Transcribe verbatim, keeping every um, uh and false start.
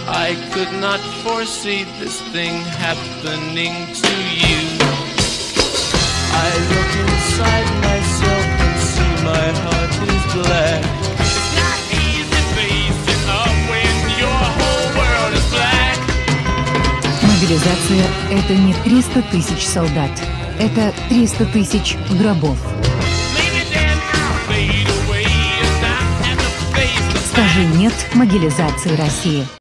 I could not foresee this thing happening to you. I look inside myself and see my heart is black. It's not easy facing up when your whole world is black. Мобилизация — это не триста тысяч солдат, это триста тысяч гробов. Скажи «нет» могилизации России.